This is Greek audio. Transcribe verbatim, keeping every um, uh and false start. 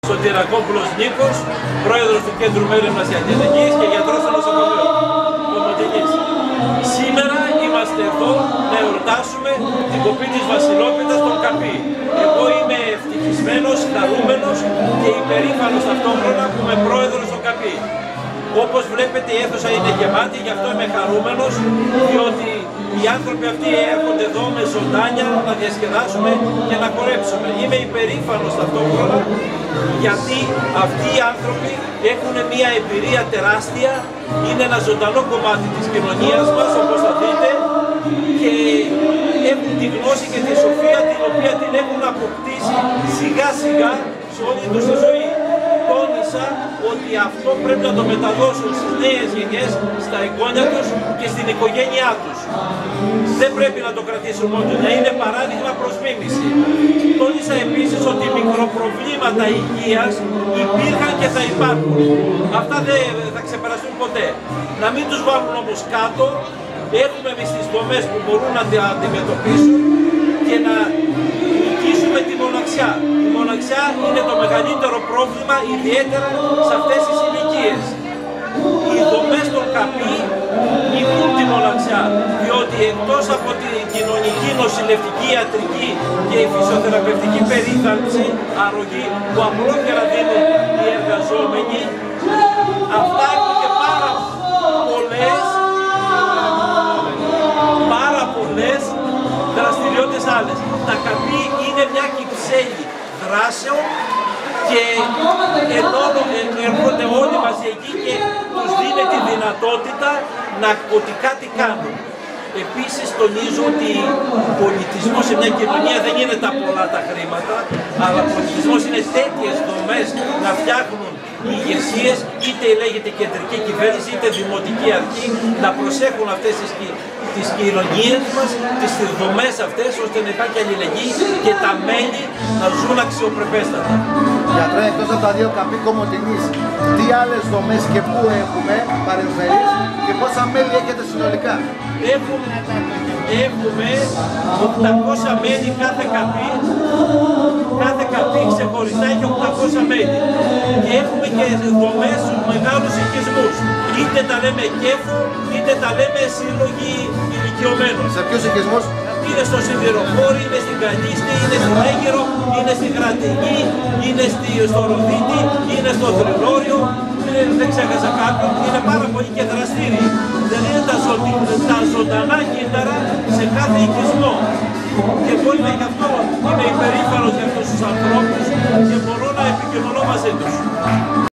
Σωτηρακόπουλος Νίκος, πρόεδρος του Κέντρου Μέριμνας και Αγγελικής και γιατρός του νοσοκομείου Κομωτινής. Σήμερα είμαστε εδώ να εορτάσουμε την κοπή της Βασιλόπιτας στον Καπί. Εγώ είμαι ευτυχισμένος, χαρούμενος και υπερήφανος ταυτόχρονα που είμαι πρόεδρος στον Καπί. Όπως βλέπετε η αίθουσα είναι γεμάτη, γι' αυτό είμαι χαρούμενος, διότι οι άνθρωποι αυτοί έρχονται εδώ με ζωντάνια να διασκεδάσουμε και να χορέψουμε. Είμαι υπερήφανος ταυτόχρονα, γιατί αυτοί οι άνθρωποι έχουν μια εμπειρία τεράστια, είναι ένα ζωντανό κομμάτι της κοινωνίας μας, όπως θα δείτε, και έχουν τη γνώση και τη σοφία την οποία την έχουν αποκτήσει σιγά σιγά σε όλη τους τη ζωή. Τόνισα ότι αυτό πρέπει να το μεταδώσουν στις νέες γενιές, στα εγγόνια τους και στην οικογένειά τους. Δεν πρέπει να το κρατήσουν μόνο, να είναι παράδειγμα προς μίμηση. Τόνισα επίσης ότι μικροπροβλήματα υγείας υπήρχαν και θα υπάρχουν. Αυτά δεν θα ξεπεραστούν ποτέ. Να μην τους βάλουν όμως κάτω, έχουμε εμείς τις δομές που μπορούν να τα αντιμετωπίσουν και να νικήσουμε τη μοναξιά. Η μοναξιά είναι το μεγαλύτερο πρόβλημα, ιδιαίτερα σε αυτές τις ηλικίες. Οι δομές των Καπί νικούν τη μοναξιά, διότι εκτός από την κοινωνική, νοσηλευτική, ιατρική και η φυσιοθεραπευτική περίθαλψη, αρρωγή που απλόχερα δίνουν οι εργαζόμενοι, αυτά έχουν και πάρα πολλές, πάρα πολλές δραστηριότητες άλλες. Τα Καπί είναι μια κυψέλη δράσεων και έρχονται όλοι μαζί εκεί και τους δίνει τη δυνατότητα να ότι κάτι κάνουν. Επίσης τονίζω ότι ο πολιτισμός σε μια κοινωνία δεν είναι τα πολλά τα χρήματα, αλλά ο πολιτισμός είναι τέτοιες δομές να φτιάχνουν οι ηγεσίες, είτε λέγεται κεντρική κυβέρνηση είτε δημοτική αρχή, να προσέχουν αυτές τις, τις κοινωνίες μας, τις δομές αυτές, ώστε να υπάρχει αλληλεγγύη και τα μέλη να ζουν αξιοπρεπέστατα. Γιατρέ, εκτός από τα δύο Καπί Κομωτινής, τι άλλες δομές και πού έχουμε παρεμφερείς και πόσα μέλη έχετε συνολικά? Έχουμε, έχουμε οκτακόσια μέλη κάθε Καπί, κάθε Καπί ξεχωριστά έχει οκτακόσια μέλη και έχουμε και δομές στους μεγάλους οικισμούς, είτε τα λέμε κέφο, είτε τα λέμε σύλλογοι ηλικιωμένων. Σε ποιους οικισμούς? Είναι στο Σιδηροχώρι, είναι στην Καλίστη, είναι στην Αίγυρο, είναι στην Κρατική, είναι στο Ροδίτη, είναι στο Θρυλόριο, δεν ξέχασα κάποιον, είναι πάρα πολύ και δραστήριοι. Δεν είναι τα, ζω, τα ζωντανά κύτταρα σε κάθε οικισμό. Και εγώ είμαι γι' αυτό, είμαι υπερήφανος για αυτούς τους ανθρώπους και μπορώ να επικοινωνώ μαζί τους.